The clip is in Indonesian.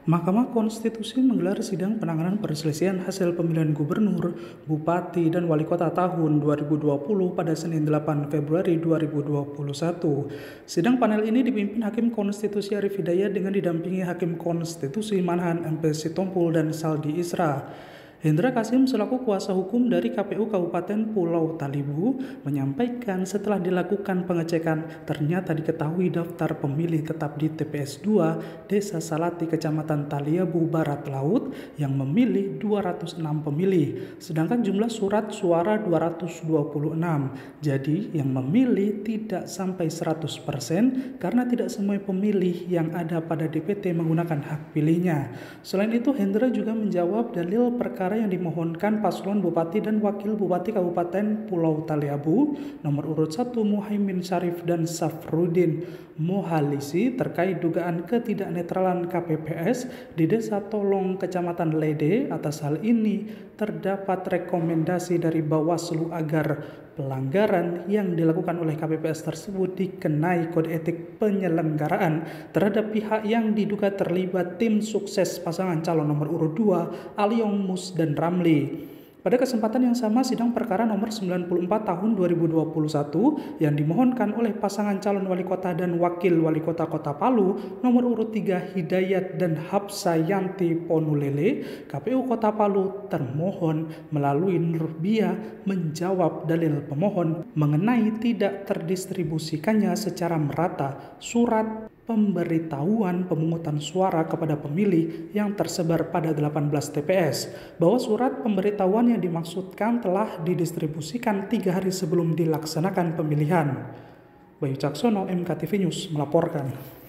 Mahkamah Konstitusi menggelar sidang penanganan perselisihan hasil pemilihan gubernur, bupati, dan wali kota tahun 2020 pada Senin 8 Februari 2021. Sidang panel ini dipimpin Hakim Konstitusi Arif Hidayat dengan didampingi Hakim Konstitusi Manahan MP Sitompul dan Saldi Isra. Hendra Kasim selaku kuasa hukum dari KPU Kabupaten Pulau Talibu menyampaikan setelah dilakukan pengecekan ternyata diketahui daftar pemilih tetap di TPS 2 Desa Salati Kecamatan Taliabu Barat Laut yang memilih 206 pemilih, sedangkan jumlah surat suara 226. Jadi yang memilih tidak sampai 100% karena tidak semua pemilih yang ada pada DPT menggunakan hak pilihnya. Selain itu, Hendra juga menjawab dalil perkara yang dimohonkan paslon Bupati dan Wakil Bupati Kabupaten Pulau Taliabu nomor urut 1 Muhaimin Syarif dan Safrudin Mohalisi terkait dugaan ketidaknetralan KPPS di Desa Tolong Kecamatan Lede. Atas hal ini terdapat rekomendasi dari Bawaslu agar pelanggaran yang dilakukan oleh KPPS tersebut dikenai kode etik penyelenggaraan terhadap pihak yang diduga terlibat tim sukses pasangan calon nomor urut 2 Aliong Mus dan Ramli. Pada kesempatan yang sama, sidang perkara nomor 94 tahun 2021 yang dimohonkan oleh pasangan calon wali kota dan wakil wali kota Kota Palu nomor urut 3 Hidayat dan Hapsayanti Ponulele, KPU Kota Palu termohon melalui Nurbia menjawab dalil pemohon mengenai tidak terdistribusikannya secara merata surat pemberitahuan pemungutan suara kepada pemilih yang tersebar pada 18 TPS, bahwa surat pemberitahuan yang dimaksudkan telah didistribusikan 3 hari sebelum dilaksanakan pemilihan. Bayu Caksono, MKTV News melaporkan.